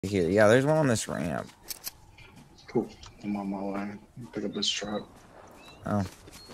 Here, yeah, there's one on this ramp. Cool. I'm on my way. Pick up this truck. Oh.